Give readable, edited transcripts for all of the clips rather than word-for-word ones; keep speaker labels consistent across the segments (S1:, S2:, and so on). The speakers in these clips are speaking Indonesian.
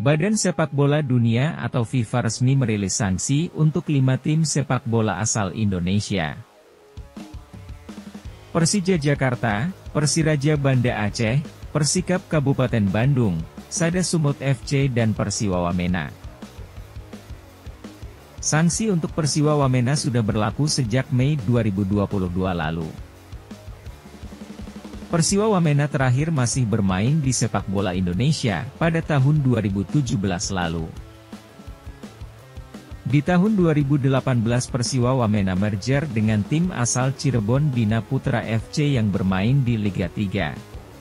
S1: Badan Sepak Bola Dunia atau FIFA resmi merilis sanksi untuk 5 tim sepak bola asal Indonesia. Persija Jakarta, Persiraja Banda Aceh, Persikap Kabupaten Bandung, Sada Sumut FC dan Persiwa Wamena. Sanksi untuk Persiwa Wamena sudah berlaku sejak Mei 2022 lalu. Persiwa Wamena terakhir masih bermain di sepak bola Indonesia pada tahun 2017 lalu. Di tahun 2018 Persiwa Wamena merger dengan tim asal Cirebon Bina Putra FC yang bermain di Liga 3.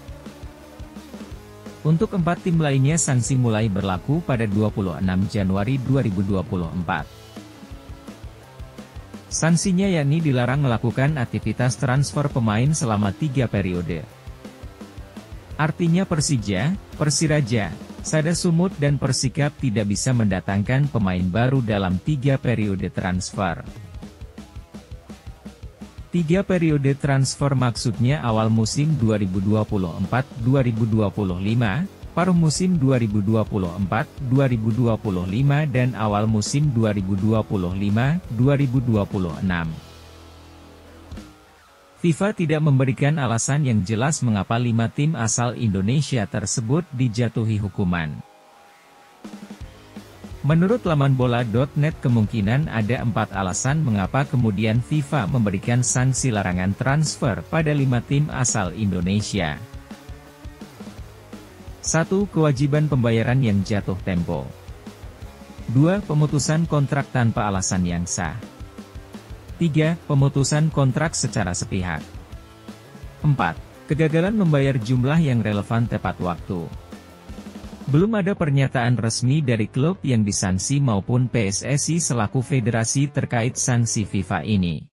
S1: Untuk 4 tim lainnya sanksi mulai berlaku pada 26 Januari 2024. Sanksinya yakni dilarang melakukan aktivitas transfer pemain selama 3 periode. Artinya Persija, Persiraja, Sada Sumut dan Persikap tidak bisa mendatangkan pemain baru dalam 3 periode transfer. 3 periode transfer maksudnya awal musim 2024-2025, paruh musim 2024-2025 dan awal musim 2025-2026. FIFA tidak memberikan alasan yang jelas mengapa 5 tim asal Indonesia tersebut dijatuhi hukuman. Menurut laman bola.net kemungkinan ada 4 alasan mengapa kemudian FIFA memberikan sanksi larangan transfer pada 5 tim asal Indonesia. 1. Kewajiban pembayaran yang jatuh tempo. 2. Pemutusan kontrak tanpa alasan yang sah. 3. Pemutusan kontrak secara sepihak. 4. Kegagalan membayar jumlah yang relevan tepat waktu. Belum ada pernyataan resmi dari klub yang disanksi maupun PSSI selaku federasi terkait sanksi FIFA ini.